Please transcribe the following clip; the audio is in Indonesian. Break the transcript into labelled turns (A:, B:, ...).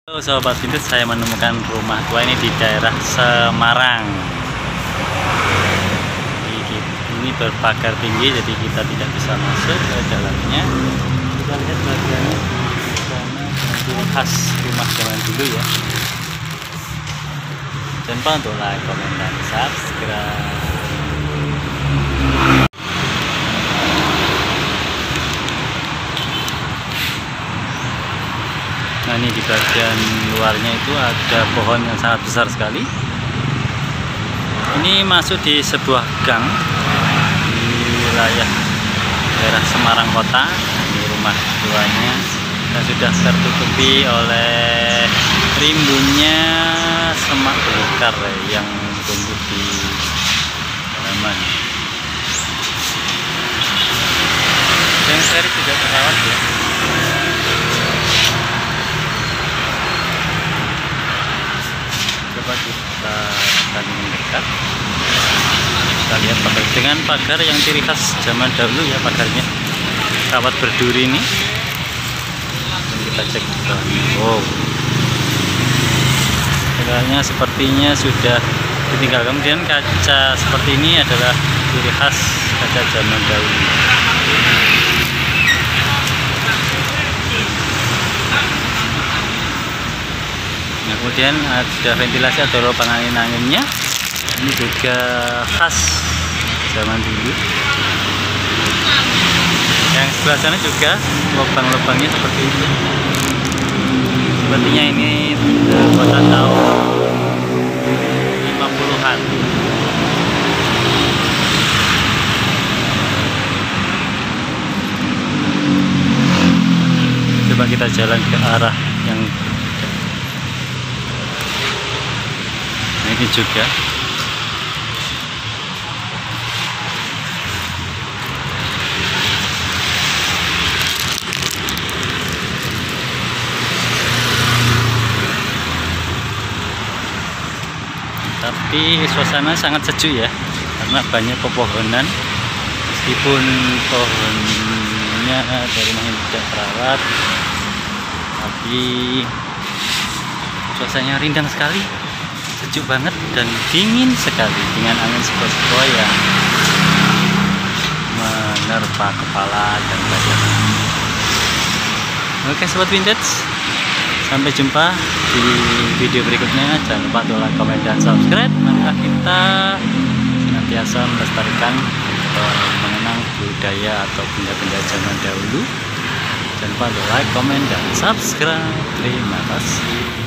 A: Halo sobat vintage, saya menemukan rumah tua ini di daerah Semarang. Ini berpagar tinggi, jadi kita tidak bisa masuk ke dalamnya. Kita lihat bagiannya di sana, ciri khas rumah zaman dulu ya. Jangan lupa untuk like, komen, dan subscribe. Nah, ini di bagian luarnya itu ada pohon yang sangat besar sekali. Ini masuk di sebuah gang di wilayah daerah Semarang Kota. Ini rumah tuanya dan sudah tertutupi oleh rimbunnya semak belukar yang tumbuh di halaman. Yang seri tidak terawat ya. Coba kita akan mendekat. Kita lihat pagar dengan pagar yang ciri khas zaman dahulu ya, pagarnya kawat berduri ini. Dan kita cek juga. Wow, pagarnya sepertinya sudah ditinggal. Kemudian kaca seperti ini adalah ciri khas kaca zaman dahulu. Nah, kemudian ada ventilasi atau lubang angin-anginnya. Ini juga khas zaman dulu. Yang sebelah sana juga lubang-lubangnya seperti itu. Sepertinya ini kota tahun 50-an. Coba kita jalan ke arah yang ini juga. Tapi suasana sangat sejuk ya, karena banyak pepohonan. Meskipun pohonnya dari rumah yang tidak terawat, tapi suasananya rindang sekali. Sejuk banget dan dingin sekali dengan angin sepoi-sepoi yang menerpa kepala dan badan. Oke sobat vintage, sampai jumpa di video berikutnya. Jangan lupa untuk like, komen, dan subscribe. Marilah kita senantiasa melestarikan atau mengenang budaya atau benda-benda zaman dahulu. Jangan lupa untuk like, komen, dan subscribe. Terima kasih.